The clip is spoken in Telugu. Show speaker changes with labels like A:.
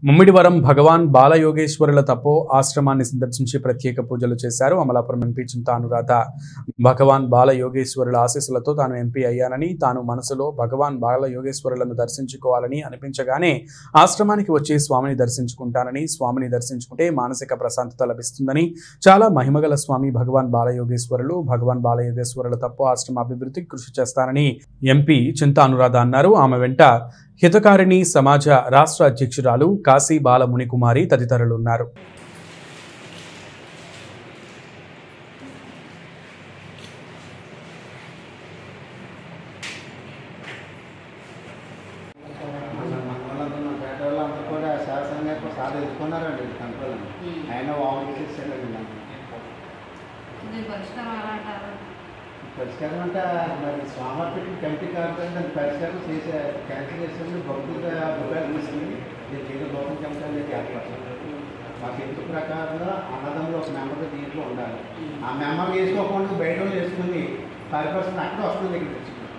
A: ముమ్మిడివరం భగవాన్ బాలయోగేశ్వరుల తపో ఆశ్రమాన్ని సందర్శించి ప్రత్యేక పూజలు చేశారు. అమలాపురం ఎంపీ చింతా అనురాధ భగవాన్ బాలయోగేశ్వరుల ఆశీస్సులతో తాను ఎంపీ అయ్యానని, తాను మనసులో భగవాన్ బాలయోగేశ్వరులను దర్శించుకోవాలని అనిపించగానే ఆశ్రమానికి వచ్చి స్వామిని దర్శించుకుంటానని, స్వామిని దర్శించుకుంటే మానసిక ప్రశాంతత లభిస్తుందని, చాలా మహిమగల స్వామి భగవాన్ బాలయోగేశ్వరుల తపో ఆశ్రమ అభివృద్ధికి కృషి చేస్తానని ఎంపీ చింతా అనురాధ అన్నారు. ఆమె వెంట హితకారిణి సమాజ రాష్ట్ర అధ్యక్షురాలు కాశీ బాల మునికుమారి తదితరులు ఉన్నారు.
B: పరిష్కారం అంటే మరి స్వామికి కమిటీ కాబట్టి దాన్ని పరిష్కారం చేసే క్యాన్సిల్ చేసేది భక్తులుగా రూపాయలు తీసుకుని నేను ఏదో లోపల కమిటీ ఏర్పడుతుంది. మాకు ఇంటి ప్రకారంగా అన్నదంలో ఒక మెంబర్ దీంట్లో ఉండాలి. ఆ మెంబర్ వేసుకోకుండా బయట వేసుకుని 5% అక్కడ వస్తుంది. దగ్గర